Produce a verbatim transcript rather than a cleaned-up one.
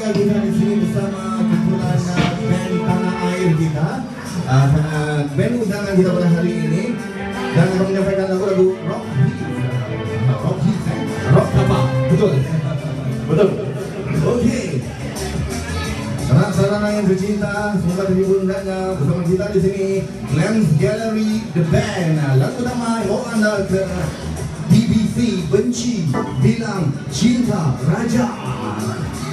tinggal kita di sini bersama kumpulan uh, band tanah air kita. Uh, uh, band undangan kita pada hari ini dan akan menyampaikan lagu-lagu rock hits. Rock hits, eh? Rock apa? Betul. Betul. Oke. Okay. Sanak-sanak yang tercinta, semoga terhibur hendaknya bersama kita di sini. Lens Gallery The Band. Lagu pertama yang bawa anda ke B B C Benci Bilang Cinta Raja.